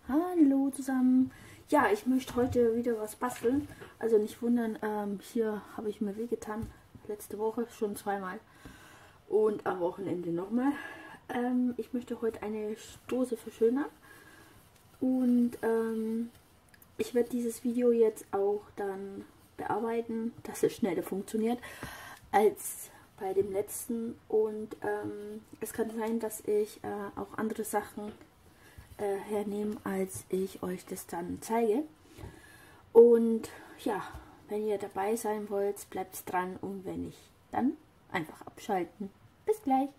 Hallo zusammen. Ja, ich möchte heute wieder was basteln. Also nicht wundern, hier habe ich mir wehgetan. Letzte Woche schon zweimal. Und am Wochenende nochmal. Ich möchte heute eine Dose verschönern. Und ich werde dieses Video jetzt auch dann bearbeiten, dass es schneller funktioniert als bei dem letzten. Und es kann sein, dass ich auch andere Sachen hernehmen, als ich euch das dann zeige. Und ja, wenn ihr dabei sein wollt, bleibt dran, und wenn nicht, dann einfach abschalten. Bis gleich!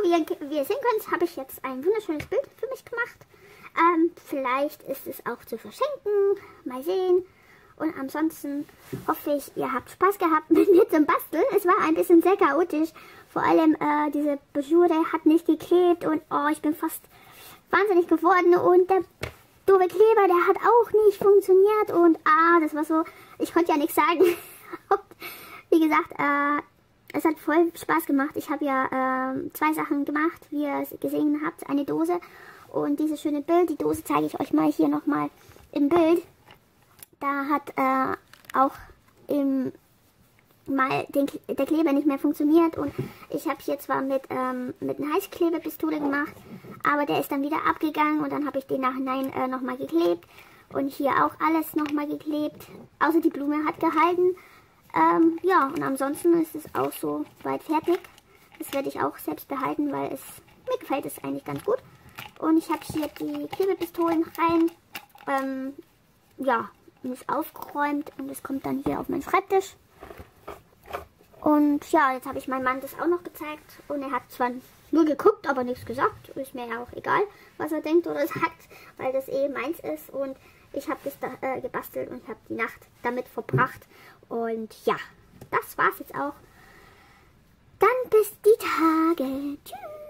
wie ihr sehen könnt, habe ich jetzt ein wunderschönes Bild für mich gemacht. Vielleicht ist es auch zu verschenken. Mal sehen. Und ansonsten hoffe ich, ihr habt Spaß gehabt mit mir zum Basteln. Es war ein bisschen sehr chaotisch. Vor allem diese Broschüre hat nicht geklebt und oh, ich bin fast wahnsinnig geworden. Und der doofe Kleber, der hat auch nicht funktioniert. Und das war so, ich konnte ja nichts sagen. Wie gesagt, es hat voll Spaß gemacht. Ich habe ja 2 Sachen gemacht, wie ihr es gesehen habt. Eine Dose und dieses schöne Bild. Die Dose zeige ich euch mal hier nochmal im Bild. Da hat auch mal der Kleber nicht mehr funktioniert und ich habe hier zwar mit einer Heißklebepistole gemacht, aber der ist dann wieder abgegangen und dann habe ich den nachhinein nochmal geklebt und hier auch alles nochmal geklebt, außer die Blume hat gehalten. Ja, und ansonsten ist es auch so weit fertig. Das werde ich auch selbst behalten, weil mir gefällt es eigentlich ganz gut. Und ich habe hier die Klebepistolen rein. Ja, ist aufgeräumt und es kommt dann hier auf meinen Schreibtisch. Und ja, jetzt habe ich meinem Mann das auch noch gezeigt und er hat zwar nur geguckt, aber nichts gesagt. Ist mir ja auch egal, was er denkt oder sagt, weil das meins ist und ich habe das da, gebastelt und habe die Nacht damit verbracht. Und ja, das war's jetzt auch. Dann bis die Tage. Tschüss.